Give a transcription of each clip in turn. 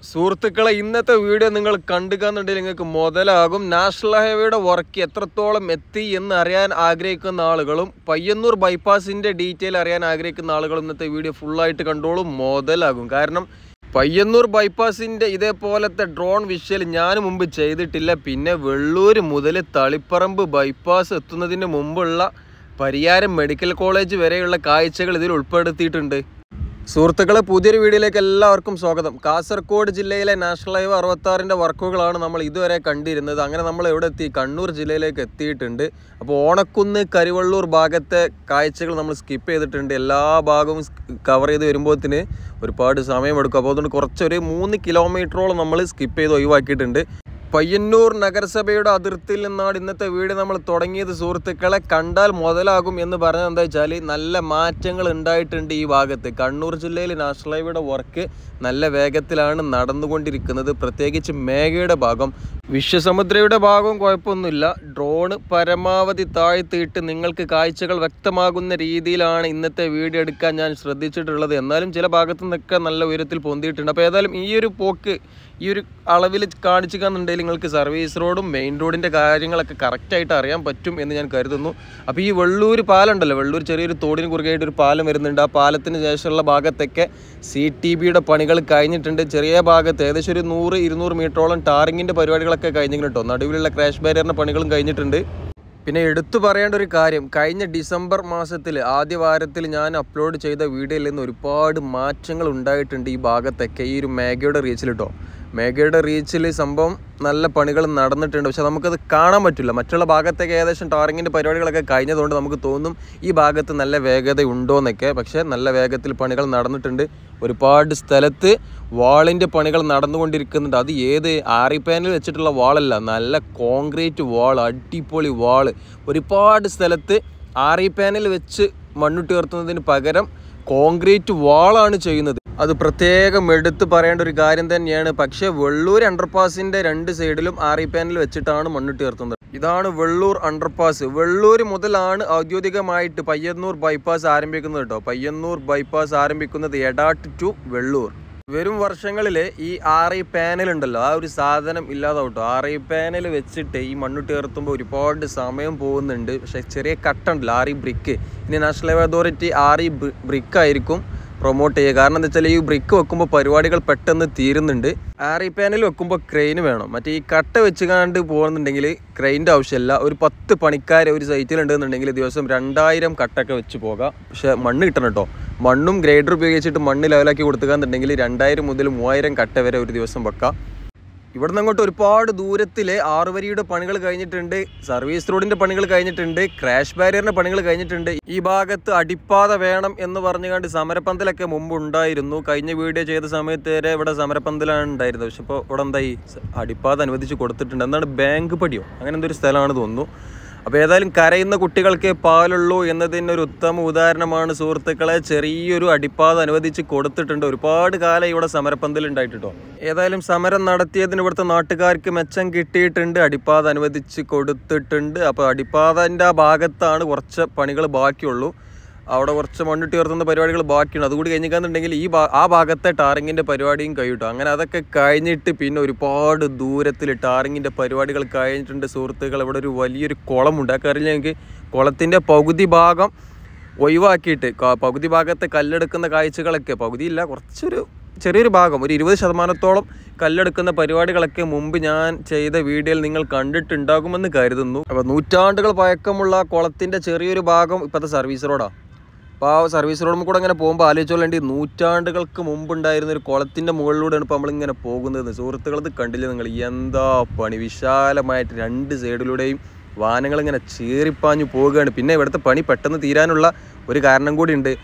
സുഹൃത്തുക്കളെ, ഇന്നത്തെ വീഡിയോ നിങ്ങൾ കണ്ടുകന്നുണ്ടെങ്കിൽ നിങ്ങൾക്ക് മുതലാകും. നാഷണൽ ഹൈവേയുടെ വർക്ക് എത്രത്തോളം എത്തി എന്ന് അറിയാൻ ആഗ്രഹിക്കുന്ന ആളുകളും പയ്യന്നൂർ ബൈപ്പാസിൻ്റെ ഡീറ്റെയിൽ അറിയാൻ ആഗ്രഹിക്കുന്ന ആളുകളും ഇന്നത്തെ വീഡിയോ ഫുള്ളായിട്ട് കണ്ടോളും. മുതലാകും. കാരണം പയ്യന്നൂർ ബൈപ്പാസിൻ്റെ ഇതേപോലത്തെ ഡ്രോൺ വിഷ്വൽ ഞാൻ മുമ്പ് ചെയ്തിട്ടില്ല. പിന്നെ വെള്ളൂർ മുതൽ തളിപ്പറമ്പ് ബൈപ്പാസ് എത്തുന്നതിന് മുമ്പുള്ള പരിയാരം മെഡിക്കൽ കോളേജ് വരെയുള്ള കാഴ്ചകൾ ഇതിൽ ഉൾപ്പെടുത്തിയിട്ടുണ്ട്. സുഹൃത്തുക്കളെ, പുതിയൊരു വീഡിയോയിലേക്ക് എല്ലാവർക്കും സ്വാഗതം. കാസർഗോഡ് ജില്ലയിലെ നാഷണൽ ഹൈവേ 66-ൻ്റെ വർക്കുകളാണ് നമ്മൾ ഇതുവരെ കണ്ടിരുന്നത്. അങ്ങനെ നമ്മൾ എവിടെ എത്തി? കണ്ണൂർ ജില്ലയിലേക്ക് എത്തിയിട്ടുണ്ട്. അപ്പോൾ ഓണക്കുന്ന് കരിവള്ളൂർ ഭാഗത്തെ കാഴ്ചകൾ നമ്മൾ സ്കിപ്പ് ചെയ്തിട്ടുണ്ട്. എല്ലാ ഭാഗവും കവർ ചെയ്ത് വരുമ്പോഴത്തിന് ഒരുപാട് സമയമെടുക്കും. അപ്പോൾ അതുകൊണ്ട് കുറച്ചൊരു 3 കിലോമീറ്ററോളം നമ്മൾ സ്കിപ്പ് ചെയ്ത് ഒഴിവാക്കിയിട്ടുണ്ട്. പയ്യന്നൂർ നഗരസഭയുടെ അതിർത്തിയിൽ നിന്നാണ് ഇന്നത്തെ വീഡിയോ നമ്മൾ തുടങ്ങിയത്. സുഹൃത്തുക്കളെ, കണ്ടാൽ മുതലാകും എന്ന് പറഞ്ഞത് എന്താ വെച്ചാൽ നല്ല മാറ്റങ്ങൾ ഉണ്ടായിട്ടുണ്ട് ഈ ഭാഗത്ത്. കണ്ണൂർ ജില്ലയിൽ നാഷണൽ ഹൈവേയുടെ വർക്ക് നല്ല വേഗത്തിലാണ് നടന്നുകൊണ്ടിരിക്കുന്നത്. പ്രത്യേകിച്ച് മേഘയുടെ ഭാഗം, വിശ്വസമുദ്രയുടെ ഭാഗവും കുഴപ്പമൊന്നുമില്ല. ഡ്രോണ് പരമാവധി താഴ്ത്തിയിട്ട് നിങ്ങൾക്ക് കാഴ്ചകൾ വ്യക്തമാകുന്ന രീതിയിലാണ് ഇന്നത്തെ വീഡിയോ എടുക്കാൻ ഞാൻ ശ്രദ്ധിച്ചിട്ടുള്ളത്. എന്നാലും ചില ഭാഗത്തു നിന്നൊക്കെ നല്ല ഉയരത്തിൽ പൊന്തിയിട്ടുണ്ട്. അപ്പോൾ ഏതായാലും ഈ ഒരു പോക്ക് ഈ ഒരു അളവിൽ കാണിച്ചിക്കാന്നുണ്ടെങ്കിൽ നിങ്ങൾക്ക് സർവീസ് റോഡും മെയിൻ റോഡിൻ്റെ കാര്യങ്ങളൊക്കെ കറക്റ്റായിട്ട് അറിയാൻ പറ്റും എന്ന് ഞാൻ കരുതുന്നു. അപ്പോൾ ഈ വെള്ളൂർ പാലം ഉണ്ടല്ലോ, വെള്ളൂർ ചെറിയൊരു തോടിന് കുറുകെയായിട്ട് ഒരു പാലം വരുന്നുണ്ട്. ആ പാലത്തിന് ശേഷമുള്ള ഭാഗത്തൊക്കെ CTBയുടെ പണികൾ കഴിഞ്ഞിട്ടുണ്ട്. ചെറിയ ഭാഗത്ത് ഏകദേശം ഒരു 100-200 മീറ്ററോളം ടാറിങ്ങിൻ്റെ പരിപാടികളൊക്കെ കഴിഞ്ഞിട്ടുണ്ട് കേട്ടോ. നടുവിലുള്ള ക്രാഷ് ബാരിയറിൻ്റെ പണികളും കഴിഞ്ഞിട്ടുണ്ട്. പിന്നെ എടുത്തു പറയേണ്ട ഒരു കാര്യം, കഴിഞ്ഞ ഡിസംബർ മാസത്തിൽ ആദ്യ വാരത്തിൽ ഞാൻ അപ്ലോഡ് ചെയ്ത വീഡിയോയിൽ നിന്ന് ഒരുപാട് മാറ്റങ്ങൾ ഉണ്ടായിട്ടുണ്ട് ഈ ഭാഗത്തൊക്കെ. ഈ ഒരു മേഘയുടെ റീച്ചിൽ കേട്ടോ, മേഘയുടെ റീച്ചിൽ സംഭവം നല്ല പണികൾ നടന്നിട്ടുണ്ട്. പക്ഷെ നമുക്കത് കാണാൻ പറ്റില്ല. മറ്റുള്ള ഭാഗത്തേക്ക് ഏകദേശം ടാറിങ്ങിൻ്റെ പരിപാടികളൊക്കെ കഴിഞ്ഞതുകൊണ്ട് നമുക്ക് തോന്നും ഈ ഭാഗത്ത് നല്ല വേഗത ഉണ്ടോ എന്നൊക്കെ. പക്ഷേ നല്ല വേഗത്തിൽ പണികൾ നടന്നിട്ടുണ്ട്. ഒരുപാട് സ്ഥലത്ത് വാളിൻ്റെ പണികൾ നടന്നുകൊണ്ടിരിക്കുന്നുണ്ട്. അത് ഏത് ആറി പാനൽ വെച്ചിട്ടുള്ള വാളല്ല, നല്ല കോൺക്രീറ്റ് വാൾ, അടിപൊളി വാള്. ഒരുപാട് സ്ഥലത്ത് ആറി പാനൽ വെച്ച് മണ്ണിട്ട് ഉയർത്തുന്നതിന് പകരം കോൺക്രീറ്റ് വാളാണ് ചെയ്യുന്നത്. അത് പ്രത്യേകം എടുത്ത് പറയേണ്ട ഒരു കാര്യം തന്നെയാണ്. പക്ഷേ വെള്ളൂർ അണ്ടർപാസിൻ്റെ 2 സൈഡിലും ആറി പാനൽ വെച്ചിട്ടാണ് മണ്ണിട്ട് ഉയർത്തുന്നത്. ഇതാണ് വെള്ളൂർ അണ്ടർപാസ്. വെള്ളൂർ മുതലാണ് ഔദ്യോഗികമായിട്ട് പയ്യന്നൂർ ബൈപ്പാസ് ആരംഭിക്കുന്നത് കേട്ടോ. പയ്യന്നൂർ ബൈപ്പാസ് ആരംഭിക്കുന്നത് എടാട്ട് ടു വെള്ളൂർ. വരും വർഷങ്ങളിൽ ഈ ആറി പാനൽ ഉണ്ടല്ലോ, ആ ഒരു സാധനം ഇല്ലാതാവും കേട്ടോ. ആറി പാനൽ വെച്ചിട്ട് ഈ മണ്ണിട്ട് ഉയർത്തുമ്പോൾ ഒരുപാട് സമയം പോകുന്നുണ്ട്. പക്ഷേ ചെറിയ കട്ടുണ്ടല്ലോ, ആറി ബ്രിക്ക്. ഇനി നാഷണൽ ഹൈവേ അതോറിറ്റി ആറി ബ്രിക്ക് ആയിരിക്കും പ്രൊമോട്ട് ചെയ്യുക. കാരണം എന്താ വെച്ചാൽ ഈ ബ്രിക്ക് വെക്കുമ്പോൾ പരിപാടികൾ പെട്ടെന്ന് തീരുന്നുണ്ട്. ആറി പാനൽ വെക്കുമ്പോൾ ക്രെയിൻ വേണം. മറ്റേ ഈ കട്ട വെച്ച് കണ്ട് പോകുന്നുണ്ടെങ്കിൽ ക്രെയിൻ്റെ ആവശ്യമില്ല. ഒരു 10 പണിക്കാർ ഒരു സൈറ്റിലുണ്ടെന്നുണ്ടെങ്കിൽ ദിവസം 2000 കട്ടൊക്കെ വെച്ച് പോകാം. പക്ഷേ മണ്ണ് കിട്ടണം കേട്ടോ. മണ്ണും ഗ്രേഡർ ഉപയോഗിച്ചിട്ട് മണ്ണ് ലെവലാക്കി കൊടുക്കുകയെന്നുണ്ടെങ്കിൽ 2000 മുതൽ 3000 കട്ട വരെ ഒരു ദിവസം വെക്കാം. ഇവിടുന്ന് അങ്ങോട്ട് ഒരുപാട് ദൂരത്തിൽ 6 വരിയുടെ പണികൾ കഴിഞ്ഞിട്ടുണ്ട്, സർവീസ് റോഡിൻ്റെ പണികൾ കഴിഞ്ഞിട്ടുണ്ട്, ക്രാഷ് ബാരിയറിൻ്റെ പണികൾ കഴിഞ്ഞിട്ടുണ്ട്. ഈ ഭാഗത്ത് അടിപ്പാത വേണം എന്ന് പറഞ്ഞുകൊണ്ട് സമരപ്പന്തലൊക്കെ മുമ്പ് ഉണ്ടായിരുന്നു. കഴിഞ്ഞ വീഡിയോ ചെയ്ത സമയത്ത് വരെ ഇവിടെ സമരപ്പന്തലാണ് ഉണ്ടായിരുന്നത്. പക്ഷെ ഇപ്പോൾ ഇവിടെ എന്തായി, അടിപ്പാത അനുവദിച്ച് കൊടുത്തിട്ടുണ്ട്. എന്താണ്, ബാങ്ക് പടിയോ അങ്ങനെ എന്തൊരു സ്ഥലമാണ് തോന്നുന്നു. അപ്പോൾ ഏതായാലും കരയുന്ന കുട്ടികൾക്ക് പാലുള്ളൂ എന്നതിനൊരു ഉത്തമ ഉദാഹരണമാണ് സുഹൃത്തുക്കളെ. ചെറിയൊരു അടിപ്പാത അനുവദിച്ച് കൊടുത്തിട്ടുണ്ട്. ഒരുപാട് കാലം ഇവിടെ സമരപ്പന്തൽ ഉണ്ടായിട്ടോ. ഏതായാലും സമരം നടത്തിയതിന് ഇവിടുത്തെ നാട്ടുകാർക്ക് മെച്ചം കിട്ടിയിട്ടുണ്ട്. അടിപ്പാത അനുവദിച്ച് കൊടുത്തിട്ടുണ്ട്. അപ്പോൾ അടിപ്പാതൻ്റെ ആ ഭാഗത്താണ് കുറച്ച് പണികൾ ബാക്കിയുള്ളൂ. അവിടെ കുറച്ച് മണ്ണിട്ട് ഉയർത്തുന്ന പരിപാടികൾ ബാക്കിയുണ്ട്. അതുകൂടി കഴിഞ്ഞിക്കാന്നുണ്ടെങ്കിൽ ആ ഭാഗത്തെ ടാറിങ്ങിൻ്റെ പരിപാടിയും കഴിയും. അങ്ങനെ അതൊക്കെ കഴിഞ്ഞിട്ട് പിന്നെ ഒരുപാട് ദൂരത്തിൽ ടാറിങ്ങിൻ്റെ പരിപാടികൾ കഴിഞ്ഞിട്ടുണ്ട് സുഹൃത്തുക്കൾ. ഇവിടെ ഒരു വലിയൊരു കുളമുണ്ട്. അതൊക്കെ അറിയില്ല ഞങ്ങൾക്ക്. കുളത്തിൻ്റെ പകുതി ഭാഗം ഒഴിവാക്കിയിട്ട് പകുതി ഭാഗത്തെ കല്ലെടുക്കുന്ന കാഴ്ചകളൊക്കെ, പകുതിയില്ല ചെറിയൊരു ഭാഗം, ഒരു 20% കല്ലെടുക്കുന്ന പരിപാടികളൊക്കെ മുമ്പ് ഞാൻ ചെയ്ത വീഡിയോയിൽ നിങ്ങൾ കണ്ടിട്ടുണ്ടാകുമെന്ന് കരുതുന്നു. അപ്പോൾ നൂറ്റാണ്ടുകൾ പഴക്കമുള്ള കുളത്തിൻ്റെ ചെറിയൊരു ഭാഗം ഇപ്പോഴത്തെ സർവീസ് റോഡാണ്. അപ്പോൾ ആ സർവീസ് റോഡിൽ കൂടെ ഇങ്ങനെ പോകുമ്പോൾ ആലോചിച്ചോളേണ്ടി, നൂറ്റാണ്ടുകൾക്ക് മുമ്പുണ്ടായിരുന്ന ഒരു കുളത്തിൻ്റെ മുകളിലൂടെയാണ് ഇപ്പോൾ നമ്മളിങ്ങനെ പോകുന്നത്. സുഹൃത്തുക്കളത് കണ്ടില്ല നിങ്ങൾ? എന്താ പണി! വിശാലമായിട്ട് 2 സൈഡിലൂടെയും വാഹനങ്ങളിങ്ങനെ ചീറിപ്പാഞ്ഞു പോവുകയാണ്. പിന്നെ ഇവിടുത്തെ പണി പെട്ടെന്ന് തീരാനുള്ള ഒരു കാരണം കൂടി ഉണ്ട്.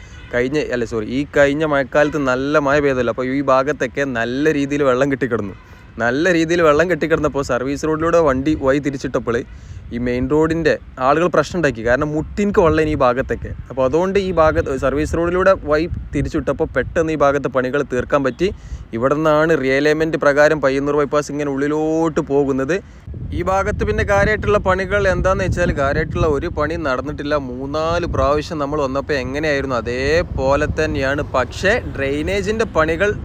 ഈ കഴിഞ്ഞ മഴക്കാലത്ത് നല്ല മഴ പെയ്തല്ലോ. അപ്പോൾ ഈ ഭാഗത്തൊക്കെ നല്ല രീതിയിൽ വെള്ളം കെട്ടിക്കിടന്നപ്പോൾ സർവീസ് റോഡിലൂടെ വഴി തിരിച്ചിട്ടപ്പോൾ ഈ മെയിൻ റോഡിൻ്റെ ആളുകൾ പ്രശ്നം ഉണ്ടാക്കി. കാരണം മുട്ടിൻക്ക് വെള്ളം ഈ ഭാഗത്തൊക്കെ. അപ്പോൾ അതുകൊണ്ട് ഈ ഭാഗത്ത് സർവീസ് റോഡിലൂടെ വഴി തിരിച്ചിട്ടപ്പോൾ പെട്ടെന്ന് ഈ ഭാഗത്തെ പണികൾ തീർക്കാൻ പറ്റി. ഇവിടെ നിന്നാണ് റിയലൈൻമെൻറ്റ് പ്രകാരം പയ്യന്നൂർ ബൈപ്പാസ് ഇങ്ങനെ ഉള്ളിലോട്ട് പോകുന്നത്. ഈ ഭാഗത്ത് പിന്നെ കാര്യമായിട്ടുള്ള പണികൾ എന്താണെന്ന് വെച്ചാൽ, കാര്യമായിട്ടുള്ള ഒരു പണി നടന്നിട്ടില്ല. 3-4 പ്രാവശ്യം നമ്മൾ വന്നപ്പോൾ എങ്ങനെയായിരുന്നു അതേപോലെ തന്നെയാണ്. പക്ഷേ ഡ്രെയിനേജിൻ്റെ പണികൾ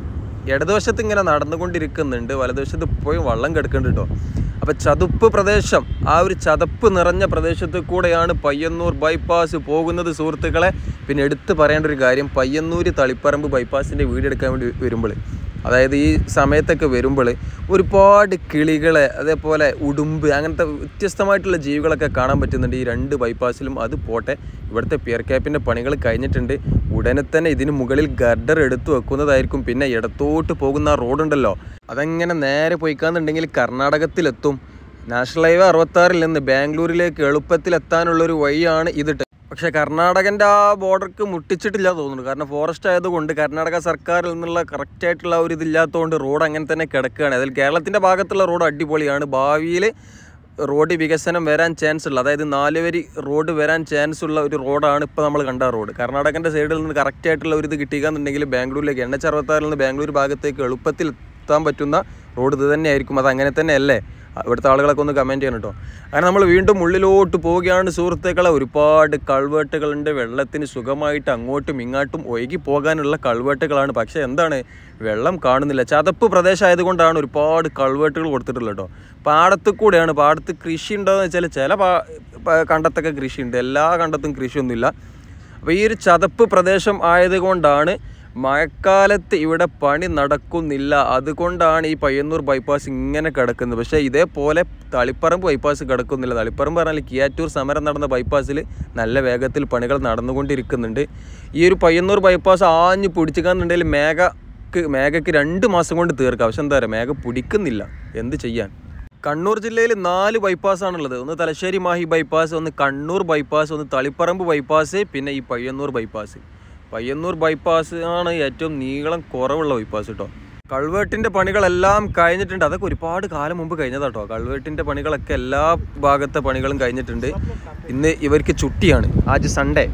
ഇടതുവശത്ത് ഇങ്ങനെ നടന്നുകൊണ്ടിരിക്കുന്നുണ്ട്, വലതുവശത്ത് പോയി വള്ളം കിടക്കുന്നുണ്ട് കേട്ടോ. അപ്പോൾ ചതുപ്പ് പ്രദേശം, ആ ഒരു ചതുപ്പ് നിറഞ്ഞ പ്രദേശത്ത് കൂടെയാണ് പയ്യന്നൂർ ബൈപ്പാസ് പോകുന്നത് സുഹൃത്തുക്കളെ. പിന്നെ എടുത്ത് പറയേണ്ട ഒരു കാര്യം, പയ്യന്നൂർ തളിപ്പറമ്പ് ബൈപ്പാസിൻ്റെ വീഡിയോ എടുക്കാൻ വേണ്ടി വരുമ്പോൾ, അതായത് ഈ സമയത്തൊക്കെ വരുമ്പോൾ ഒരുപാട് കിളികളെ അതേപോലെ ഉടുമ്പ് അങ്ങനത്തെ വ്യത്യസ്തമായിട്ടുള്ള ജീവികളൊക്കെ കാണാൻ പറ്റുന്നുണ്ട് ഈ 2 ബൈപ്പാസിലും. അത് പോട്ടെ, ഇവിടുത്തെ പിയർ ക്യാപ്പിൻ്റെ പണികൾ കഴിഞ്ഞിട്ടുണ്ട്. ഉടനെ തന്നെ ഇതിന് മുകളിൽ ഗർഡർ എടുത്തു വെക്കുന്നതായിരിക്കും. പിന്നെ ഇടത്തോട്ട് പോകുന്ന ആ റോഡുണ്ടല്ലോ, അതങ്ങനെ നേരെ പോയിക്കാന്നുണ്ടെങ്കിൽ കർണാടകത്തിലെത്തും. നാഷണൽ ഹൈവേ 66 നിന്ന് ബാംഗ്ലൂരിലേക്ക് എളുപ്പത്തിലെത്താനുള്ളൊരു വഴിയാണ് ഇതിട്ട്. പക്ഷേ കർണാടകൻ്റെ ആ ബോർഡർക്ക് മുട്ടിച്ചിട്ടില്ല തോന്നുന്നു. കാരണം ഫോറസ്റ്റ് ആയതുകൊണ്ട് കർണാടക സർക്കാരിൽ നിന്നുള്ള കറക്റ്റായിട്ടുള്ള ഒരു ഇതില്ലാത്തതുകൊണ്ട് റോഡ് അങ്ങനെ തന്നെ കിടക്കുകയാണ്. അതിൽ കേരളത്തിൻ്റെ ഭാഗത്തുള്ള റോഡ് അടിപൊളിയാണ്. ഭാവിയിൽ റോഡ് വികസനം വരാൻ ചാൻസ് ഉള്ള, അതായത് 4 വരി റോഡ് വരാൻ ചാൻസ് ഉള്ള ഒരു റോഡാണ് ഇപ്പോൾ നമ്മൾ കണ്ട റോഡ്. കർണാടകൻ്റെ സൈഡിൽ നിന്ന് കറക്റ്റായിട്ടുള്ള ഒരു ഇത് കിട്ടിയെന്നുണ്ടെങ്കിൽ ബാംഗ്ലൂരിലേക്ക് NH66 നിന്ന് ബാംഗ്ലൂർ ഭാഗത്തേക്ക് എളുപ്പത്തിൽ എത്താൻ പറ്റുന്ന റോഡ് ഇത് തന്നെയായിരിക്കും. അത് അങ്ങനെ തന്നെ അല്ലേ? ഇവിടുത്തെ ആളുകളൊക്കെ ഒന്ന് കമൻറ്റ് ചെയ്യണം കേട്ടോ. അങ്ങനെ നമ്മൾ വീണ്ടും ഉള്ളിലോട്ട് പോവുകയാണ് സുഹൃത്തുക്കളെ. ഒരുപാട് കൾവേട്ടുകളുണ്ട്, വെള്ളത്തിന് സുഖമായിട്ട് അങ്ങോട്ടും ഇങ്ങോട്ടും ഒഴുകി പോകാനുള്ള കൾവേട്ടുകളാണ്. പക്ഷേ എന്താണ്, വെള്ളം കാണുന്നില്ല. ചതപ്പ് പ്രദേശമായതുകൊണ്ടാണ് ഒരുപാട് കൾവേട്ടുകൾ കൊടുത്തിട്ടുള്ളത് കേട്ടോ. പാടത്ത് കൂടെയാണ്. പാടത്ത് കൃഷി ഉണ്ടോയെന്ന് വെച്ചാൽ ചില കണ്ടത്തൊക്കെ കൃഷിയുണ്ട്, എല്ലാ കണ്ടത്തും കൃഷിയൊന്നുമില്ല. അപ്പോൾ ഈ ഒരു ചതപ്പ് പ്രദേശം ആയതുകൊണ്ടാണ് മഴക്കാലത്ത് ഇവിടെ പണി നടക്കുന്നില്ല. അതുകൊണ്ടാണ് ഈ പയ്യന്നൂർ ബൈപ്പാസ് ഇങ്ങനെ കിടക്കുന്നത്. പക്ഷേ ഇതേപോലെ തളിപ്പറമ്പ് ബൈപ്പാസ് കിടക്കുന്നില്ല. തളിപ്പറമ്പ് പറഞ്ഞാൽ കിയാറ്റൂർ സമരം നടന്ന ബൈപ്പാസിൽ നല്ല വേഗത്തിൽ പണികൾ നടന്നുകൊണ്ടിരിക്കുന്നുണ്ട്. ഈ ഒരു പയ്യന്നൂർ ബൈപ്പാസ് ആഞ്ഞ് പിടിച്ചിക്കാന്നുണ്ടെങ്കിൽ മേഘയ്ക്ക് 2 മാസം കൊണ്ട് തീർക്കാം. പക്ഷെ എന്താ പറയുക, മേഘ പിടിക്കുന്നില്ല. എന്ത് ചെയ്യാൻ? കണ്ണൂർ ജില്ലയിൽ 4 ബൈപ്പാസാണുള്ളത്. ഒന്ന് തലശ്ശേരി മാഹി ബൈപ്പാസ്, ഒന്ന് കണ്ണൂർ ബൈപ്പാസ്, ഒന്ന് തളിപ്പറമ്പ് ബൈപ്പാസ്, പിന്നെ ഈ പയ്യന്നൂർ ബൈപ്പാസ്. പയ്യന്നൂർ ബൈപ്പാസ് ആണ് ഏറ്റവും നീളം കുറവുള്ള ബൈപ്പാസ് കേട്ടോ. കൾവേട്ടിൻ്റെ പണികളെല്ലാം കഴിഞ്ഞിട്ടുണ്ട്. അതൊക്കെ ഒരുപാട് കാലം മുമ്പ് കഴിഞ്ഞതാട്ടോ. കൾവേട്ടിൻ്റെ പണികളൊക്കെ എല്ലാ ഭാഗത്തെ പണികളും കഴിഞ്ഞിട്ടുണ്ട്. ഇന്ന് ഇവർക്ക് ചുട്ടിയാണ്, ആജ് സൺഡേ.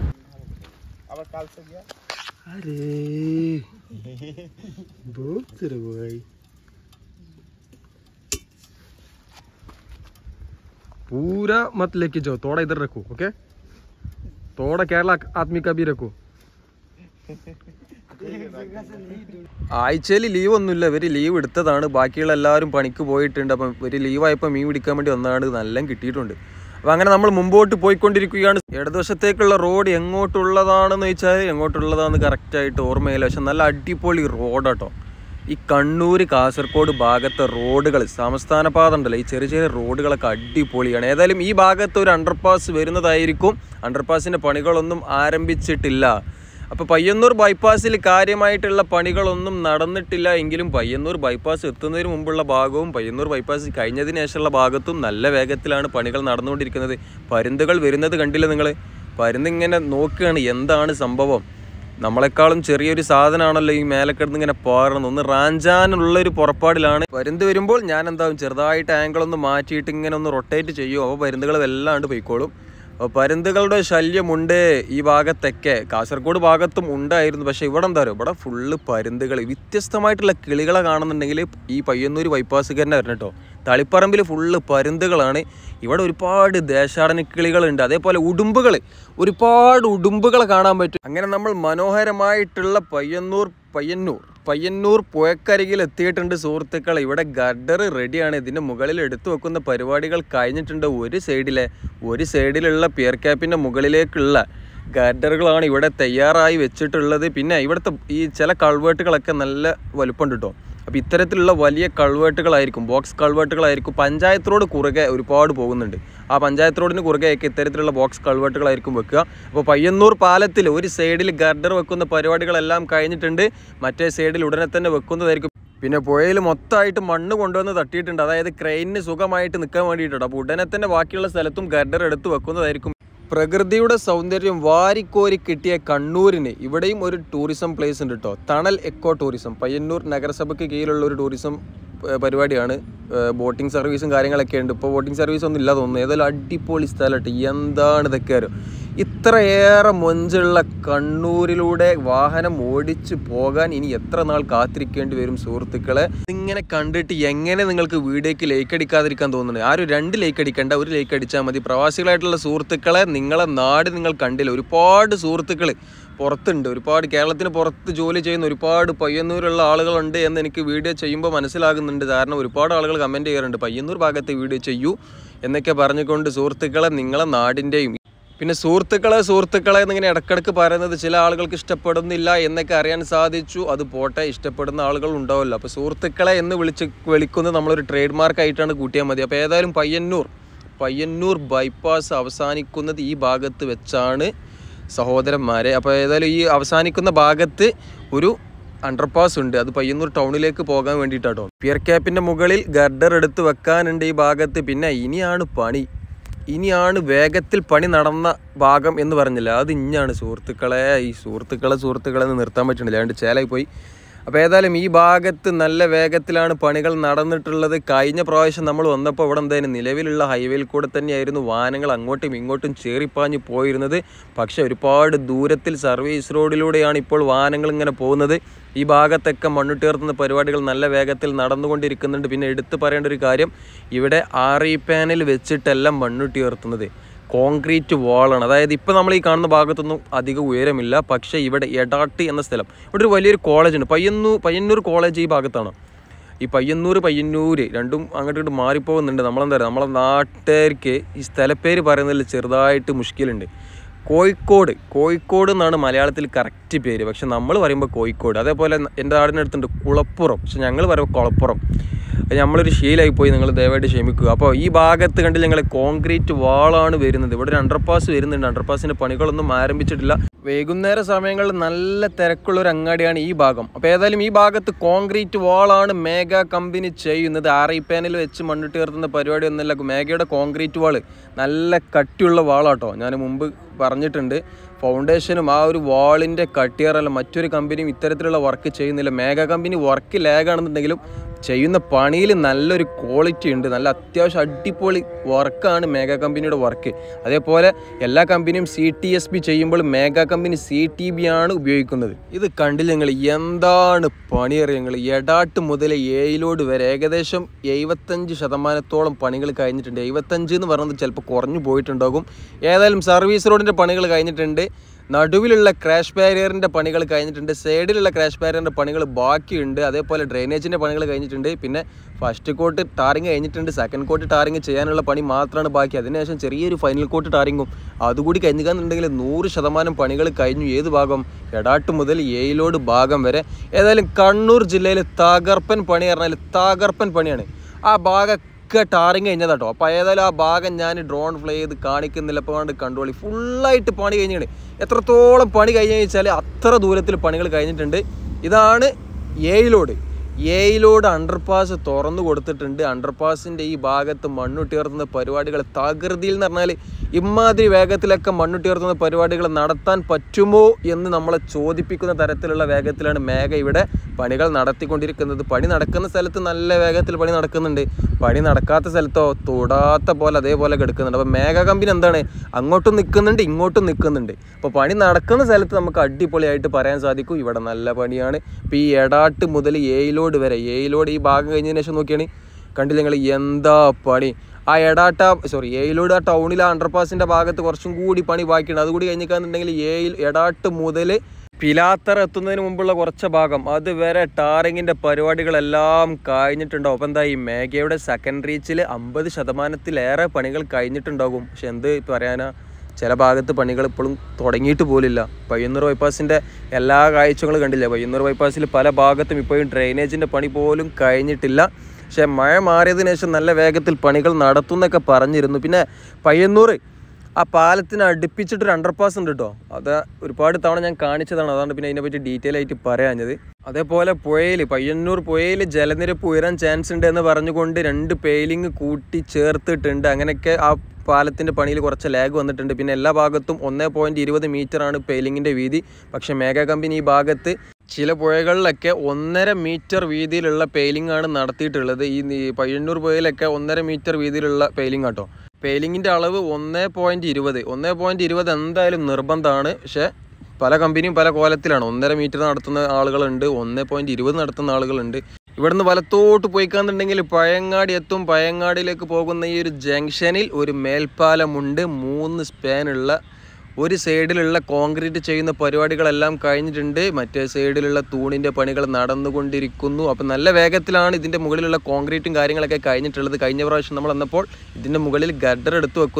पूरा मत लेके जाओ, थोड़ा इधर रखो, ओके? थोड़ा केरला आदमी का भी रखो. ആഴ്ചയിൽ ലീവ് ഒന്നുമില്ല, ഇവർ ലീവ് എടുത്തതാണ്. ബാക്കിയുള്ള എല്ലാവരും പണിക്ക് പോയിട്ടുണ്ട്. അപ്പം ഇവർ ലീവായപ്പോൾ മീൻ പിടിക്കാൻ വേണ്ടി വന്നതാണ്. നല്ല കിട്ടിയിട്ടുണ്ട്. അപ്പോൾ അങ്ങനെ നമ്മൾ മുമ്പോട്ട് പോയിക്കൊണ്ടിരിക്കുകയാണ്. ഇടതുവശത്തേക്കുള്ള റോഡ് എങ്ങോട്ടുള്ളതാണെന്ന് ചോദിച്ചാൽ എങ്ങോട്ടുള്ളതാണെന്ന് കറക്റ്റായിട്ട് ഓർമ്മയില്ല. പക്ഷെ നല്ല അടിപൊളി റോഡാട്ടോ. ഈ കണ്ണൂർ കാസർഗോഡ് ഭാഗത്തെ റോഡുകൾ, സംസ്ഥാന പാത ഉണ്ടല്ലോ, ഈ ചെറിയ ചെറിയ റോഡുകളൊക്കെ അടിപൊളിയാണ്. ഏതായാലും ഈ ഭാഗത്ത് ഒരു അണ്ടർപാസ് വരുന്നതായിരിക്കും. അണ്ടർപാസിൻ്റെ പണികളൊന്നും ആരംഭിച്ചിട്ടില്ല. അപ്പോൾ പയ്യന്നൂർ ബൈപ്പാസിൽ കാര്യമായിട്ടുള്ള പണികളൊന്നും നടന്നിട്ടില്ല. എങ്കിലും പയ്യന്നൂർ ബൈപ്പാസ് എത്തുന്നതിന് മുമ്പുള്ള ഭാഗവും പയ്യന്നൂർ ബൈപ്പാസ് കഴിഞ്ഞതിന് ശേഷമുള്ള ഭാഗത്തും നല്ല വേഗത്തിലാണ് പണികൾ നടന്നുകൊണ്ടിരിക്കുന്നത്. പരുന്തുകൾ വരുന്നത് കണ്ടില്ല നിങ്ങൾ? പരുന്ത് ഇങ്ങനെ നോക്കുകയാണ് എന്താണ് സംഭവം. നമ്മളെക്കാളും ചെറിയൊരു സാധനമാണല്ലോ ഈ മേലക്കിടന്ന് ഇങ്ങനെ പാറുന്നത്. ഒന്ന് റാഞ്ചാനുള്ളൊരു പുറപ്പാടിലാണ്. പരുന്ത് വരുമ്പോൾ ഞാൻ എന്താവും, ചെറുതായിട്ട് ആംഗിൾ ഒന്ന് മാറ്റിയിട്ട് ഇങ്ങനെ ഒന്ന് റൊട്ടേറ്റ് ചെയ്യും. അപ്പോൾ പരുന്തുകൾ വല്ലാണ്ട് പോയിക്കോളും. അപ്പോൾ പരുന്തുകളുടെ ശല്യമുണ്ട് ഈ ഭാഗത്തൊക്കെ. കാസർഗോഡ് ഭാഗത്തും ഉണ്ടായിരുന്നു. പക്ഷേ ഇവിടെ എന്താ പറയുക, ഇവിടെ ഫുള്ള് പരുന്തുകൾ. വ്യത്യസ്തമായിട്ടുള്ള കിളികളെ കാണുന്നുണ്ടെങ്കിൽ ഈ പയ്യന്നൂർ ബൈപ്പാസ് തന്നെ വരണം കേട്ടോ. തളിപ്പറമ്പിൽ ഫുള്ള് പരുന്തുകളാണ്. ഇവിടെ ഒരുപാട് ദേശാടന കിളികളുണ്ട്. അതേപോലെ ഒരുപാട് ഉടുമ്പുകളെ കാണാൻ പറ്റും. അങ്ങനെ നമ്മൾ മനോഹരമായിട്ടുള്ള പയ്യന്നൂർ പുഴക്കരികിൽ എത്തിയിട്ടുണ്ട് സുഹൃത്തുക്കളെ. ഇവിടെ ഗഡർ റെഡിയാണ്. ഇതിൻ്റെ മുകളിൽ എടുത്തു വെക്കുന്ന പരിപാടികൾ കഴിഞ്ഞിട്ടുണ്ട്. ഒരു സൈഡിലുള്ള പിയർ ക്യാപ്പിൻ്റെ മുകളിലേക്കുള്ള ഗഡറുകളാണ് ഇവിടെ തയ്യാറായി വെച്ചിട്ടുള്ളത്. പിന്നെ ഇവിടുത്തെ ഈ ചില കൾവേട്ടുകളൊക്കെ നല്ല വലുപ്പമുണ്ട് കേട്ടോ. അപ്പോൾ ഇത്തരത്തിലുള്ള വലിയ കൾവേട്ടുകളായിരിക്കും, ബോക്സ് കൾവേട്ടുകളായിരിക്കും. പഞ്ചായത്ത് റോഡ് കുറുകെ ഒരുപാട് പോകുന്നുണ്ട്. ആ പഞ്ചായത്ത് റോഡിന് കുറുകെയൊക്കെ ഇത്തരത്തിലുള്ള ബോക്സ് കൾവേട്ടുകളായിരിക്കും വെക്കുക. അപ്പോൾ പയ്യന്നൂർ പാലത്തിൽ ഒരു സൈഡിൽ ഗർഡർ വെക്കുന്ന പരിപാടികളെല്ലാം കഴിഞ്ഞിട്ടുണ്ട്. മറ്റേ സൈഡിൽ ഉടനെ തന്നെ വെക്കുന്നതായിരിക്കും. പിന്നെ പുഴയിൽ മൊത്തമായിട്ട് മണ്ണ് കൊണ്ടുവന്ന് തട്ടിയിട്ടുണ്ട്. അതായത് ക്രെയിനിന് സുഖമായിട്ട് നിൽക്കാൻ വേണ്ടിയിട്ടുണ്ട്. അപ്പോൾ ഉടനെ തന്നെ ബാക്കിയുള്ള സ്ഥലത്തും ഗർഡർ എടുത്ത് വെക്കുന്നതായിരിക്കും. പ്രകൃതിയുടെ സൗന്ദര്യം വാരിക്കോരി കിട്ടിയ കണ്ണൂരിന് ഇവിടെയും ഒരു ടൂറിസം പ്ലേസ് ഉണ്ട് കേട്ടോ. തണൽ എക്കോ ടൂറിസം. പയ്യന്നൂർ നഗരസഭയ്ക്ക് കീഴിലുള്ള ഒരു ടൂറിസം പരിപാടിയാണ്. ബോട്ടിംഗ് സർവീസും കാര്യങ്ങളൊക്കെ ഉണ്ട്. ഇപ്പോൾ ബോട്ടിംഗ് സർവീസ് ഒന്നും ഇല്ല തോന്നുന്നു. ഏതായാലും അടിപൊളി സ്ഥലമായിട്ട്. എന്താണ് ഇതൊക്കെ അറിയോ, ഇത്രയേറെ മൊഞ്ചുള്ള കണ്ണൂരിലൂടെ വാഹനം ഓടിച്ച് പോകാൻ ഇനി എത്ര നാൾ കാത്തിരിക്കേണ്ടി വരും സുഹൃത്തുക്കളെ? ഇങ്ങനെ കണ്ടിട്ട് എങ്ങനെ നിങ്ങൾക്ക് വീഡിയോയ്ക്ക് ലൈക്ക് അടിക്കാതിരിക്കാൻ തോന്നുന്നത്? ആരും 2 ലൈക്ക് അടിക്കേണ്ട, 1 ലൈക്ക് അടിച്ചാൽ മതി. പ്രവാസികളായിട്ടുള്ള സുഹൃത്തുക്കളെ, നിങ്ങളെ നാട് നിങ്ങൾ കണ്ടില്ല. ഒരുപാട് സുഹൃത്തുക്കൾ പുറത്തുണ്ട്, ഒരുപാട് കേരളത്തിന് പുറത്ത് ജോലി ചെയ്യുന്ന ഒരുപാട് പയ്യന്നൂരുള്ള ആളുകളുണ്ട് എന്ന് എനിക്ക് വീഡിയോ ചെയ്യുമ്പോൾ മനസ്സിലാകുന്നുണ്ട്. കാരണം ഒരുപാട് ആളുകൾ കമൻറ്റ് ചെയ്യാറുണ്ട്, പയ്യന്നൂർ ഭാഗത്ത് വീഡിയോ ചെയ്യൂ എന്നൊക്കെ പറഞ്ഞുകൊണ്ട്. സുഹൃത്തുക്കളെ, നിങ്ങളെ നാടിൻ്റെയും പിന്നെ സുഹൃത്തുക്കളെ എന്നിങ്ങനെ ഇടക്കിടക്ക് പറയുന്നത് ചില ആളുകൾക്ക് ഇഷ്ടപ്പെടുന്നില്ല എന്നൊക്കെ അറിയാൻ സാധിച്ചു. അത് പോട്ടെ, ഇഷ്ടപ്പെടുന്ന ആളുകൾ ഉണ്ടാവുമല്ലോ. അപ്പോൾ സുഹൃത്തുക്കളെ എന്ന് വിളിക്കുന്നത് നമ്മളൊരു ട്രേഡ് മാർക്കായിട്ടാണ് കൂട്ടിയാൽ മതി. അപ്പോൾ ഏതായാലും പയ്യന്നൂർ ബൈപ്പാസ് അവസാനിക്കുന്നത് ഈ ഭാഗത്ത് വെച്ചാണ് സഹോദരന്മാരെ. അപ്പോൾ ഏതായാലും ഈ അവസാനിക്കുന്ന ഭാഗത്ത് ഒരു അണ്ടർപാസ് ഉണ്ട്, അത് പയ്യന്നൂർ ടൗണിലേക്ക് പോകാൻ വേണ്ടിയിട്ടാട്ടോ. പിയർ ക്യാപ്പിൻ്റെ മുകളിൽ ഗർഡർ എടുത്ത് വെക്കാനുണ്ട് ഈ ഭാഗത്ത്. പിന്നെ ഇനിയാണ് വേഗത്തിൽ പണി നടന്ന ഭാഗം എന്ന് പറഞ്ഞില്ല, അത് ഇനിയാണ് സുഹൃത്തുക്കളെ. ഈ സുഹൃത്തുക്കളെ എന്ന് നിർത്താൻ പറ്റണില്ല, അതുകൊണ്ട് ചേലായി പോയി. അപ്പോൾ ഏതായാലും ഈ ഭാഗത്ത് നല്ല വേഗത്തിലാണ് പണികൾ നടന്നിട്ടുള്ളത്. കഴിഞ്ഞ പ്രാവശ്യം നമ്മൾ വന്നപ്പോൾ ഇവിടെ എന്തായാലും നിലവിലുള്ള ഹൈവേയിൽ കൂടെ തന്നെയായിരുന്നു വാഹനങ്ങൾ അങ്ങോട്ടും ഇങ്ങോട്ടും ചേറിപ്പാഞ്ഞ് പോയിരുന്നത്. പക്ഷേ ഒരുപാട് ദൂരത്തിൽ സർവീസ് റോഡിലൂടെയാണ് ഇപ്പോൾ വാഹനങ്ങൾ ഇങ്ങനെ പോകുന്നത്. ഈ ഭാഗത്തൊക്കെ മണ്ണുട്ടിയർത്തുന്ന പരിപാടികൾ നല്ല വേഗത്തിൽ നടന്നുകൊണ്ടിരിക്കുന്നുണ്ട്. പിന്നെ എടുത്തു പറയേണ്ട ഒരു കാര്യം, ഇവിടെ RE പാനൽ വെച്ചിട്ടെല്ലാം മണ്ണുട്ടിയർത്തുന്നത് കോൺക്രീറ്റ് വാളാണ്. അതായത് ഇപ്പോൾ നമ്മൾ ഈ കാണുന്ന ഭാഗത്തൊന്നും അധികം ഉയരമില്ല. പക്ഷേ ഇവിടെ എടാട്ട് എന്ന സ്ഥലം, ഇവിടെ ഒരു വലിയൊരു കോളേജ് ഉണ്ട്, പയ്യന്നൂർ കോളേജ് ഈ ഭാഗത്താണ്. ഈ പയ്യന്നൂർ രണ്ടും അങ്ങോട്ട് മാറിപ്പോകുന്നുണ്ട്. നമ്മളെ നാട്ടുകാർക്ക് ഈ സ്ഥലപ്പേര് പറയുന്നതിൽ ചെറുതായിട്ട് മുഷ്കിലുണ്ട്. കോഴിക്കോട് എന്നാണ് മലയാളത്തിൽ കറക്റ്റ് പേര്, പക്ഷെ നമ്മൾ പറയുമ്പോൾ കോഴിക്കോട്. അതേപോലെ എൻ്റെ നാടിനടുത്തുണ്ട് കുളപ്പുറം, പക്ഷെ ഞങ്ങൾ പറയുമ്പോൾ കുളപ്പുറം. നമ്മളൊരു ശീലമായി പോയി, നിങ്ങൾ ദയവായിട്ട് ക്ഷമിക്കുക. അപ്പോൾ ഈ ഭാഗത്ത് കണ്ടില്ല, ഞങ്ങൾ കോൺക്രീറ്റ് വാളാണ് വരുന്നത്. ഇവിടെ ഒരു അണ്ടർപാസ് വരുന്നുണ്ട്, അണ്ടർപാസിൻ്റെ പണികളൊന്നും ആരംഭിച്ചിട്ടില്ല. വൈകുന്നേര സമയങ്ങളിൽ നല്ല തിരക്കുള്ളൊരു അങ്ങാടിയാണ് ഈ ഭാഗം. അപ്പോൾ ഏതായാലും ഈ ഭാഗത്ത് കോൺക്രീറ്റ് വാളാണ് മേഘ കമ്പനി ചെയ്യുന്നത്. RE പാനൽ വെച്ച് മണ്ണിട്ട് ഉയർത്തുന്ന പരിപാടി ഒന്നുമില്ല. മേഘയുടെ കോൺക്രീറ്റ് വാള് നല്ല കട്ടിയുള്ള വാളാട്ടോ. ഞാൻ മുമ്പ് പറഞ്ഞിട്ടുണ്ട്, ഫൗണ്ടേഷനും ആ ഒരു വാളിൻ്റെ കട്ടിയറല്ല മറ്റൊരു കമ്പനിയും ഇത്തരത്തിലുള്ള വർക്ക് ചെയ്യുന്നില്ല. മേഘ കമ്പനി വർക്ക് ലാഗാണെന്നുണ്ടെങ്കിലും ചെയ്യുന്ന പണിയിൽ നല്ലൊരു ക്വാളിറ്റി ഉണ്ട്, നല്ല അത്യാവശ്യം അടിപൊളി വർക്കാണ് മേഘ കമ്പനിയുടെ വർക്ക്. അതേപോലെ എല്ലാ കമ്പനിയും CTSB ചെയ്യുമ്പോൾ മേഘ കമ്പനി CTB ആണ് ഉപയോഗിക്കുന്നത്. ഇത് കണ്ടില്ല നിങ്ങൾ, എന്താണ് പണിയറിയങ്ങൾ. എടാട്ട് മുതൽ ഏയിലോട് വരെ ഏകദേശം 75% പണികൾ കഴിഞ്ഞിട്ടുണ്ട്. 75 എന്ന് പറയുന്നത് ചിലപ്പോൾ കുറഞ്ഞു പോയിട്ടുണ്ടാകും. ഏതായാലും സർവീസ് റോഡിൻ്റെ പണികൾ കഴിഞ്ഞിട്ടുണ്ട്, നടുവിലുള്ള ക്രാഷ് ബാരിയറിൻ്റെ പണികൾ കഴിഞ്ഞിട്ടുണ്ട്, സൈഡിലുള്ള ക്രാഷ് ബാരിയറിൻ്റെ പണികൾ ബാക്കിയുണ്ട്. അതേപോലെ ഡ്രെയിനേജിൻ്റെ പണികൾ കഴിഞ്ഞിട്ടുണ്ട്. പിന്നെ ഫസ്റ്റ് കോട്ട് ടാറിങ് കഴിഞ്ഞിട്ടുണ്ട്, സെക്കൻഡ് കോട്ട് ടാറിങ് ചെയ്യാനുള്ള പണി മാത്രമാണ് ബാക്കി. അതിനുശേഷം ചെറിയൊരു ഫൈനൽ കോട്ട് ടാറിങ്ങും അതുകൂടി കഴിഞ്ഞിക്കാന്നുണ്ടെങ്കിൽ 100% പണികൾ കഴിഞ്ഞു. ഏത് ഭാഗം? എടാട്ട് മുതൽ ഏയിലോട് ഭാഗം വരെ. ഏതായാലും കണ്ണൂർ ജില്ലയിൽ തകർപ്പൻ പണി പറഞ്ഞാൽ തകർപ്പൻ പണിയാണ്. ആ ഭാഗം ടാറിങ് കഴിഞ്ഞതാട്ടോ. അപ്പോൾ ഏതായാലും ആ ഭാഗം ഞാൻ ഡ്രോൺ ഫ്ലൈ ചെയ്ത് കാണിക്കുന്നില്ല, അപ്പോൾ കൊണ്ട് കണ്ടോളി. ഫുള്ളായിട്ട് പണി കഴിഞ്ഞാണ്. എത്രത്തോളം പണി കഴിഞ്ഞു വെച്ചാൽ അത്ര ദൂരത്തിൽ പണികൾ കഴിഞ്ഞിട്ടുണ്ട്. ഇതാണ് ഏയിലോട് അണ്ടർപാസ് തുറന്നു കൊടുത്തിട്ടുണ്ട്. അണ്ടർപാസിൻ്റെ ഈ ഭാഗത്ത് മണ്ണുട്ടിയർത്തുന്ന പരിപാടികൾ തകൃതിയിൽ എന്ന് പറഞ്ഞാൽ ഇമാതിരി വേഗത്തിലൊക്കെ മണ്ണുട്ടിയർത്തുന്ന പരിപാടികൾ നടത്താൻ പറ്റുമോ എന്ന് നമ്മളെ ചോദിപ്പിക്കുന്ന തരത്തിലുള്ള വേഗത്തിലാണ് മേഘ ഇവിടെ പണികൾ നടത്തിക്കൊണ്ടിരിക്കുന്നത്. പണി നടക്കുന്ന സ്ഥലത്ത് നല്ല വേഗത്തിൽ പണി നടക്കുന്നുണ്ട്, പണി നടക്കാത്ത സ്ഥലത്തോ തൊടാത്ത പോലെ അതേപോലെ കിടക്കുന്നുണ്ട്. അപ്പോൾ മേഘ കമ്പനി എന്താണ്, അങ്ങോട്ടും നിൽക്കുന്നുണ്ട് ഇങ്ങോട്ടും നിൽക്കുന്നുണ്ട്. അപ്പോൾ പണി നടക്കുന്ന സ്ഥലത്ത് നമുക്ക് അടിപൊളിയായിട്ട് പറയാൻ സാധിക്കും ഇവിടെ നല്ല പണിയാണ്. ഇപ്പോൾ ഈ എടാട്ട് മുതൽ ഏയിലോട് ഈ ഭാഗം കഴിഞ്ഞതിന് ശേഷം നോക്കിയാണ് കണ്ടില്ല നിങ്ങൾ, എന്താ പണി. ആ ഏയിലോട് ആ ടൗണിലെ അണ്ടർപാസിൻ്റെ ഭാഗത്ത് കുറച്ചും കൂടി പണി ബാക്കിയുണ്ട്. അതുകൂടി കഴിഞ്ഞിക്കാന്നുണ്ടെങ്കിൽ എടാട്ട് മുതൽ പിലാത്തറ എത്തുന്നതിന് മുമ്പുള്ള കുറച്ച് ഭാഗം അതുവരെ ടാറിങ്ങിൻ്റെ പരിപാടികളെല്ലാം കഴിഞ്ഞിട്ടുണ്ടാവും. അപ്പോൾ എന്താ, ഈ മേഘയുടെ സെക്കൻഡ് റീച്ചിൽ 50%-ലേറെ പണികൾ കഴിഞ്ഞിട്ടുണ്ടാകും. പക്ഷെ എന്ത് പറയാനാ, ചില ഭാഗത്ത് പണികൾ ഇപ്പോഴും തുടങ്ങിയിട്ട് പോലില്ല. പയ്യന്നൂർ ബൈപ്പാസിൻ്റെ എല്ലാ കാഴ്ചകളും കണ്ടില്ല. പയ്യന്നൂർ ബൈപ്പാസിൽ പല ഭാഗത്തും ഇപ്പോഴും ഡ്രെയിനേജിൻ്റെ പണി പോലും കഴിഞ്ഞിട്ടില്ല. പക്ഷേ മഴ മാറിയതിനു ശേഷം നല്ല വേഗത്തിൽ പണികൾ നടത്തുമെന്നൊക്കെ പറഞ്ഞിരുന്നു. പിന്നെ പയ്യന്നൂർ ആ പാലത്തിന് അടുപ്പിച്ചിട്ടൊരു അണ്ടർപാസ് ഉണ്ട് കേട്ടോ. അത് ഒരുപാട് തവണ ഞാൻ കാണിച്ചതാണ്, അതാണ് പിന്നെ അതിനെപ്പറ്റി ഡീറ്റെയിൽ ആയിട്ട് പറയാഞ്ഞത്. അതേപോലെ പയ്യന്നൂർ പുഴയിൽ ജലനിരപ്പ് ഉയരാൻ ചാൻസ് ഉണ്ട് എന്ന് പറഞ്ഞുകൊണ്ട് 2 പെയിലിങ് കൂട്ടി ചേർത്തിട്ടുണ്ട്. അങ്ങനെയൊക്കെ ആ പാലത്തിൻ്റെ പണിയിൽ കുറച്ച് ലാഗ് വന്നിട്ടുണ്ട്. പിന്നെ എല്ലാ ഭാഗത്തും 1.20 മീറ്ററാണ് പെയിലിങ്ങിൻ്റെ വീതി. പക്ഷേ മേഘ കമ്പനി ഈ ഭാഗത്ത് ചില പുഴകളിലൊക്കെ 1.5 മീറ്റർ വീതിയിലുള്ള പെയിലിംഗ് ആണ് നടത്തിയിട്ടുള്ളത്. ഈ പയ്യന്നൂർ പുഴയിലൊക്കെ 1.5 മീറ്റർ വീതിയിലുള്ള പെയിലിംഗ് ആട്ടോ. പെയിലിങ്ങിൻ്റെ അളവ് 1.20 1.20 എന്തായാലും നിർബന്ധമാണ്. പക്ഷേ പല കമ്പനിയും പല കോലത്തിലാണ്. 1.5 മീറ്റർ നടത്തുന്ന ആളുകളുണ്ട്, 1.20 നടത്തുന്ന ആളുകളുണ്ട്. ഇവിടുന്ന് വലത്തോട്ട് പോയിക്കാന്നുണ്ടെങ്കിൽ പഴയങ്ങാടി എത്തും. പഴയങ്ങാടിയിലേക്ക് പോകുന്ന ഈ ഒരു ജംഗ്ഷനിൽ ഒരു മേൽപ്പാലമുണ്ട്, 3 സ്പാനുള്ള. ഒരു സൈഡിലുള്ള കോൺക്രീറ്റ് ചെയ്യുന്ന പരിപാടികളെല്ലാം കഴിഞ്ഞിട്ടുണ്ട്, മറ്റേ സൈഡിലുള്ള തൂണിൻ്റെ പണികൾ നടന്നുകൊണ്ടിരിക്കുന്നു. അപ്പം നല്ല വേഗത്തിലാണ് ഇതിൻ്റെ മുകളിലുള്ള കോൺക്രീറ്റും കാര്യങ്ങളൊക്കെ കഴിഞ്ഞിട്ടുള്ളത്. കഴിഞ്ഞ പ്രാവശ്യം നമ്മൾ വന്നപ്പോൾ ഇതിൻ്റെ മുകളിൽ ഗഡർ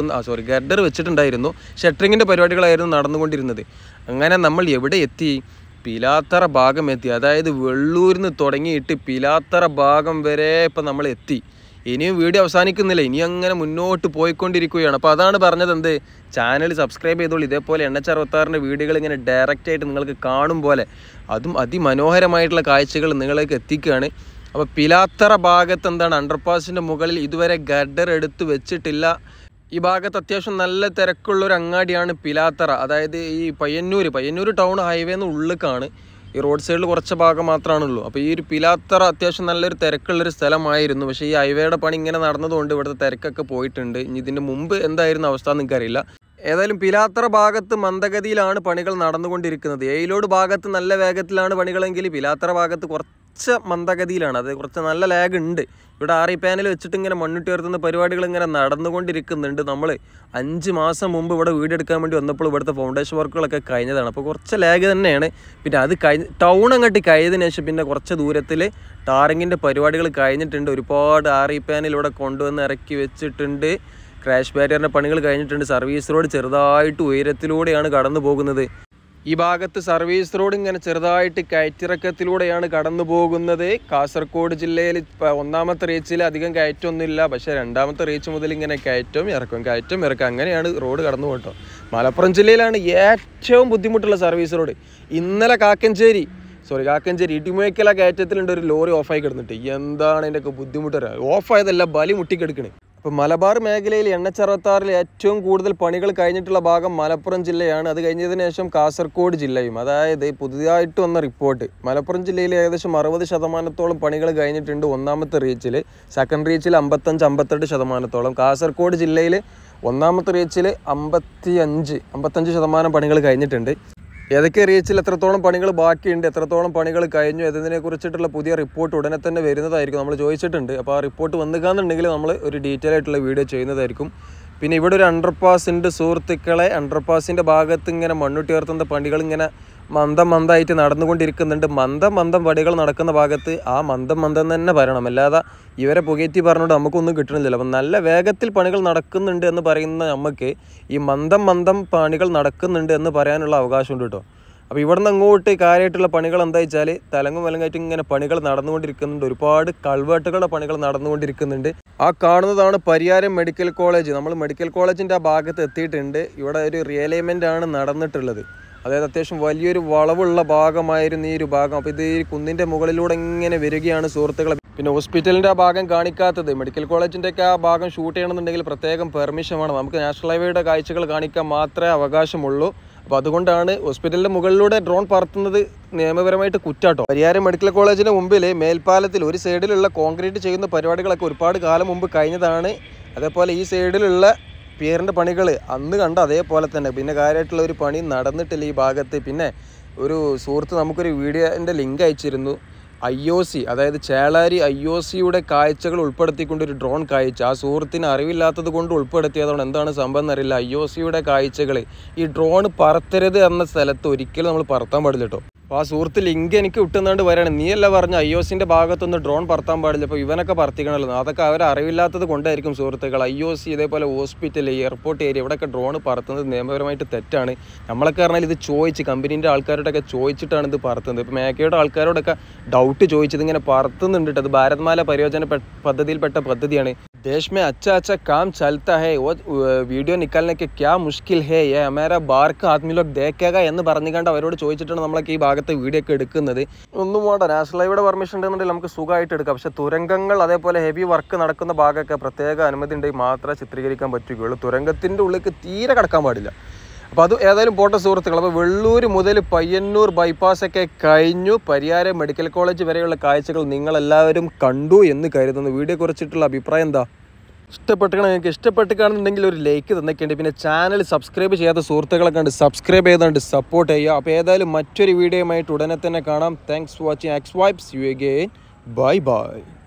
ഗഡർ വെച്ചിട്ടുണ്ടായിരുന്നു. ഷട്ടറിങ്ങിൻ്റെ പരിപാടികളായിരുന്നു നടന്നുകൊണ്ടിരുന്നത്. അങ്ങനെ നമ്മൾ എവിടെ എത്തി? പിലാത്തറ ഭാഗം എത്തി. അതായത് വെള്ളൂരിൽ നിന്ന് തുടങ്ങിയിട്ട് പിലാത്തറ ഭാഗം വരെ ഇപ്പം നമ്മൾ എത്തി. ഇനിയും വീഡിയോ അവസാനിക്കുന്നില്ല, ഇനി അങ്ങനെ മുന്നോട്ട് പോയിക്കൊണ്ടിരിക്കുകയാണ്. അപ്പോൾ അതാണ് പറഞ്ഞത്, എന്ത് ചാനൽ സബ്സ്ക്രൈബ് ചെയ്തോളൂ. ഇതേപോലെ NH66 വീഡിയോകൾ ഇങ്ങനെ ഡയറക്റ്റായിട്ട് നിങ്ങൾക്ക് കാണും പോലെ അതും അതിമനോഹരമായിട്ടുള്ള കാഴ്ചകൾ നിങ്ങളിലേക്ക് എത്തിക്കുകയാണ്. അപ്പോൾ പിലാത്തറ ഭാഗത്ത് എന്താണ്, അണ്ടർപാസിൻ്റെ മുകളിൽ ഇതുവരെ ഗഡർ എടുത്ത് വെച്ചിട്ടില്ല. ഈ ഭാഗത്ത് അത്യാവശ്യം നല്ല തിരക്കുള്ളൊരു അങ്ങാടിയാണ് പിലാത്തറ. അതായത് ഈ പയ്യന്നൂർ ടൗൺ ഹൈവേന്ന് ഉള്ളിലേക്കാണ്. ഈ റോഡ് സൈഡിൽ കുറച്ച് ഭാഗം മാത്രമാണുള്ളൂ. അപ്പോൾ ഈ ഒരു പിലാത്തറ അത്യാവശ്യം നല്ലൊരു തിരക്കുള്ളൊരു സ്ഥലമായിരുന്നു. പക്ഷേ ഈ ഹൈവേയുടെ പണി ഇങ്ങനെ നടന്നതുകൊണ്ട് ഇവിടുത്തെ തിരക്കൊക്കെ പോയിട്ടുണ്ട്. ഇനി ഇതിൻ്റെ മുമ്പ് എന്തായിരുന്നു അവസ്ഥ എന്ന് എനിക്കറിയില്ല. ഏതായാലും പിലാത്തറ ഭാഗത്ത് മന്ദഗതിയിലാണ് പണികൾ നടന്നുകൊണ്ടിരിക്കുന്നത്. എയിലോട് ഭാഗത്ത് നല്ല വേഗത്തിലാണ് പണികളെങ്കിൽ പിലാത്തറ ഭാഗത്ത് കുറച്ച് മന്ദഗതിയിലാണ്. അത് കുറച്ച് നല്ല ലാഗ് ഉണ്ട്. ഇവിടെ RE പാനൽ വെച്ചിട്ട് ഇങ്ങനെ മണ്ണിട്ട് ഉയർത്തുന്ന പരിപാടികൾ ഇങ്ങനെ നടന്നുകൊണ്ടിരിക്കുന്നുണ്ട്. നമ്മൾ 5 മാസം മുമ്പ് ഇവിടെ വീട് എടുക്കാൻ വേണ്ടി വന്നപ്പോൾ ഇവിടുത്തെ ഫൗണ്ടേഷൻ വർക്കുകളൊക്കെ കഴിഞ്ഞതാണ്. അപ്പോൾ കുറച്ച് ലാഗ് തന്നെയാണ്. പിന്നെ അത് ടൗൺ അങ്ങോട്ട് കഴിഞ്ഞതിന് ശേഷം പിന്നെ കുറച്ച് ദൂരത്തിൽ ടാറിങ്ങിൻ്റെ പരിപാടികൾ കഴിഞ്ഞിട്ടുണ്ട്. ഒരുപാട് RE പാനൽ ഇവിടെ കൊണ്ടുവന്ന് ഇറക്കി വെച്ചിട്ടുണ്ട്. ക്രാഷ് ബാരിയറിൻ്റെ പണികൾ കഴിഞ്ഞിട്ടുണ്ട്. സർവീസ് റോഡ് ചെറുതായിട്ട് ഉയരത്തിലൂടെയാണ് കടന്നു പോകുന്നത്. ഈ ഭാഗത്ത് സർവീസ് റോഡ് ഇങ്ങനെ ചെറുതായിട്ട് കയറ്റിറക്കത്തിലൂടെയാണ് കടന്നു പോകുന്നത്. കാസർഗോഡ് ജില്ലയിൽ 1ാമത്തെ റീച്ചിൽ അധികം കയറ്റമൊന്നുമില്ല. പക്ഷേ 2ാമത്തെ റീച്ച് മുതൽ ഇങ്ങനെ കയറ്റം ഇറക്കം അങ്ങനെയാണ് റോഡ് കടന്നു പോകട്ടോ. മലപ്പുറം ജില്ലയിലാണ് ഏറ്റവും ബുദ്ധിമുട്ടുള്ള സർവീസ് റോഡ്. ഇന്നലെ കാക്കഞ്ചേരി ഇടിമുഴക്കല കയറ്റത്തിലുണ്ട് ഒരു ലോറി ഓഫായി കിടന്നിട്ട്. എന്താണ് ഇതിൻ്റെയൊക്കെ ബുദ്ധിമുട്ട്? ഓഫായതല്ല, ബലി മുട്ടിക്കെടുക്കണേ. അപ്പോൾ മലബാർ മേഖലയിൽ NH66 ഏറ്റവും കൂടുതൽ പണികൾ കഴിഞ്ഞിട്ടുള്ള ഭാഗം മലപ്പുറം ജില്ലയാണ്. അത് കഴിഞ്ഞതിന് ശേഷം കാസർഗോഡ് ജില്ലയും. അതായത് പുതിയതായിട്ട് വന്ന റിപ്പോർട്ട്, മലപ്പുറം ജില്ലയിൽ ഏകദേശം 60% പണികൾ കഴിഞ്ഞിട്ടുണ്ട് 1ാമത്തെ റീച്ചിൽ. സെക്കൻഡ് റീച്ചിൽ 55-58%. കാസർഗോഡ് ജില്ലയിൽ 1ാമത്തെ റീച്ചിൽ 55% പണികൾ കഴിഞ്ഞിട്ടുണ്ട്. ഏതൊക്കെ റീച്ചിൽ എത്രത്തോളം പണികൾ ബാക്കിയുണ്ട്, എത്രത്തോളം പണികൾ കഴിഞ്ഞു എന്നതിനെക്കുറിച്ചിട്ടുള്ള പുതിയ റിപ്പോർട്ട് ഉടനെ തന്നെ വരുന്നതായിരിക്കും. നമ്മൾ ചോദിച്ചിട്ടുണ്ട്. അപ്പോൾ ആ റിപ്പോർട്ട് വന്നുകാന്നുണ്ടെങ്കിൽ നമ്മൾ ഒരു ഡീറ്റെയിൽ ആയിട്ടുള്ള വീഡിയോ ചെയ്യുന്നതായിരിക്കും. പിന്നെ ഇവിടെ ഒരു അണ്ടർപാസ് ഉണ്ട് സുഹൃത്തുക്കളെ. അണ്ടർപാസിൻ്റെ ഭാഗത്ത് ഇങ്ങനെ മണ്ണുയർത്തുന്ന പണികൾ ഇങ്ങനെ മന്ദമായിട്ട് നടന്നുകൊണ്ടിരിക്കുന്നുണ്ട്. മന്ദം പണികൾ നടക്കുന്ന ഭാഗത്ത് ആ മന്ദം തന്നെ പറയണം, അല്ലാതെ ഇവരെ പുകയറ്റി പറഞ്ഞുകൊണ്ട് നമുക്കൊന്നും കിട്ടണില്ലല്ലോ. അപ്പം നല്ല വേഗത്തിൽ പണികൾ നടക്കുന്നുണ്ട് എന്ന് പറയുന്ന നമുക്ക് ഈ മന്ദം പണികൾ നടക്കുന്നുണ്ട് എന്ന് പറയാനുള്ള അവകാശമുണ്ട് കേട്ടോ. അപ്പോൾ ഇവിടെ നിന്ന് അങ്ങോട്ട് കാര്യമായിട്ടുള്ള പണികൾ എന്താ വെച്ചാൽ തലങ്ങും വലങ്ങായിട്ട് ഇങ്ങനെ പണികൾ നടന്നുകൊണ്ടിരിക്കുന്നുണ്ട്. ഒരുപാട് കൾവേട്ടുകളുടെ പണികൾ നടന്നുകൊണ്ടിരിക്കുന്നുണ്ട്. ആ കാണുന്നതാണ് പരിയാരം മെഡിക്കൽ കോളേജ്. നമ്മൾ മെഡിക്കൽ കോളേജിൻ്റെ ആ ഭാഗത്ത് എത്തിയിട്ടുണ്ട്. ഇവിടെ ഒരു റിയലൈൻമെൻ്റ് ആണ് നടന്നിട്ടുള്ളത്. അതായത് അത്യാവശ്യം വലിയൊരു വളവുള്ള ഭാഗമായിരുന്നു ഈ ഒരു ഭാഗം. അപ്പോൾ ഇത് ഈ കുന്നിൻ്റെ മുകളിലൂടെ ഇങ്ങനെ വരികയാണ് സുഹൃത്തുക്കളെ. പിന്നെ ഹോസ്പിറ്റലിൻ്റെ ആ ഭാഗം കാണിക്കാത്തത്, മെഡിക്കൽ കോളേജിൻ്റെയൊക്കെ ആ ഭാഗം ഷൂട്ട് ചെയ്യണമെന്നുണ്ടെങ്കിൽ പ്രത്യേകം പെർമിഷൻ വേണം. നമുക്ക് നാഷണൽ ഹൈവേയുടെ കാഴ്ചകൾ കാണിക്കാൻ മാത്രമേ അവകാശമുള്ളൂ. അപ്പോൾ അതുകൊണ്ടാണ് ഹോസ്പിറ്റലിൻ്റെ മുകളിലൂടെ ഡ്രോൺ പറത്തുന്നത് നിയമപരമായിട്ട് കുറ്റാട്ടോ. പരിയാരം മെഡിക്കൽ കോളേജിന് മുമ്പിൽ മേൽപ്പാലത്തിൽ ഒരു സൈഡിലുള്ള കോൺക്രീറ്റ് ചെയ്യുന്ന പരിപാടികളൊക്കെ ഒരുപാട് കാലം മുമ്പ് കഴിഞ്ഞതാണ്. അതേപോലെ ഈ സൈഡിലുള്ള പിയറിൻ്റെ പണികൾ അന്ന് കണ്ട അതേപോലെ തന്നെ പിന്നെ കാര്യമായിട്ടുള്ള ഒരു പണി നടന്നിട്ടില്ല ഈ ഭാഗത്ത്. പിന്നെ ഒരു സുഹൃത്ത് നമുക്കൊരു വീഡിയോൻ്റെ ലിങ്ക് അയച്ചിരുന്നു. IOC അതായത് ചേളാരി IOCയുടെ കാഴ്ചകൾ ഉൾപ്പെടുത്തിക്കൊണ്ടൊരു ഡ്രോൺ കാഴ്ച. ആ സുഹൃത്തിന് അറിവില്ലാത്തത് കൊണ്ട് ഉൾപ്പെടുത്തിയതാണ്. എന്താണ് സംഭവം എന്നറിയില്ല. IOCയുടെ കാഴ്ചകൾ ഈ ഡ്രോൺ പറത്തരുത് എന്ന സ്ഥലത്ത് ഒരിക്കലും നമ്മൾ പറത്താൻ പാടില്ല കേട്ടോ. അപ്പോൾ ആ സുഹൃത്ത് ലിങ്ക് എനിക്ക് വിട്ടുന്നാണ്ട് വരികയാണ്. നീയല്ല പറഞ്ഞ IOCൻ്റെ ഭാഗത്തൊന്ന് ഡ്രോൺ പറത്താൻ പാടില്ല. അപ്പോൾ ഇവനൊക്കെ പറത്തിക്കണമല്ലോ. അതൊക്കെ അവർ അറിവില്ലാത്തത് കൊണ്ടായിരിക്കും സുഹൃത്തുക്കൾ. IOC ഇതേപോലെ ഹോസ്പിറ്റൽ, എയർപോർട്ട് ഏരിയ ഇവിടെയൊക്കെ ഡ്രോൺ പറത്തുന്നത് നിയമപരമായിട്ട് തെറ്റാണ്. നമ്മളൊക്കെ പറഞ്ഞാൽ ഇത് ചോദിച്ച് കമ്പനീൻ്റെ ആൾക്കാരോടൊക്കെ ചോദിച്ചിട്ടാണ് ഇത് പറത്തുന്നത്. ഇപ്പോൾ മേക്കയുടെ ആൾക്കാരോടൊക്കെ ഡൗട്ട് ചോദിച്ചത് ഇങ്ങനെ പറത്തുന്നുണ്ട്. അത് ഭാരത്മാല പരിയോജന പദ്ധതിയിൽപ്പെട്ട പദ്ധതിയാണ്. देश में अच्छा काम चलता है वो വീഡിയോ നിക്കാലിനെ ക്യാ മുഷ്കിൽ ഹേ യേ ഹമാരാ ബാർ കാ ആദ്മി ലോഗ് ദേഖേഗാ എന്ന് പറഞ്ഞുകൊണ്ട് അവരോട് ചോദിച്ചിട്ടാണ് നമ്മളൊക്കെ ഈ ഭാഗത്ത് വീഡിയോ ഒക്കെ എടുക്കുന്നത്. ഒന്നും വേണ്ട, നാഷണൽ ഹൈവേയുടെ പെർമിഷൻ ഉണ്ടെന്നുണ്ടെങ്കിൽ നമുക്ക് സുഖമായിട്ട് എടുക്കാം. പക്ഷേ തുരങ്കങ്ങൾ അതേപോലെ ഹെവി വർക്ക് നടക്കുന്ന ഭാഗമൊക്കെ പ്രത്യേക അനുമതി ഉണ്ടെങ്കിൽ മാത്രമേ ചിത്രീകരിക്കാൻ പറ്റുകയുള്ളൂ. തുരങ്കത്തിൻ്റെ ഉള്ളിലേക്ക് തീരെ കടക്കാൻ പാടില്ല. അപ്പോൾ അത് ഏതായാലും പോട്ടെ സുഹൃത്തുക്കൾ. അപ്പോൾ വെള്ളൂർ മുതൽ പയ്യന്നൂർ ബൈപ്പാസൊക്കെ കഴിഞ്ഞു. പരിയാരം മെഡിക്കൽ കോളേജ് വരെയുള്ള കാഴ്ചകൾ നിങ്ങളെല്ലാവരും കണ്ടു എന്ന് കരുതുന്നു. വീഡിയോ കുറിച്ചിട്ടുള്ള അഭിപ്രായം എന്താ? നിങ്ങൾക്ക് ഇഷ്ടപ്പെട്ടിട്ടാണെന്നുണ്ടെങ്കിൽ ഒരു ലൈക്ക് തന്നേക്കേണ്ടി, പിന്നെ ചാനൽ സബ്സ്ക്രൈബ് ചെയ്യാത്ത സുഹൃത്തുക്കളെ കണ്ട് സബ്സ്ക്രൈബ് ചെയ്തുകൊണ്ട് സപ്പോർട്ട് ചെയ്യുക. അപ്പോൾ ഏതായാലും മറ്റൊരു വീഡിയോയുമായിട്ട് ഉടനെ തന്നെ കാണാം. Thanks for watching X Vibes. You again. Bye by.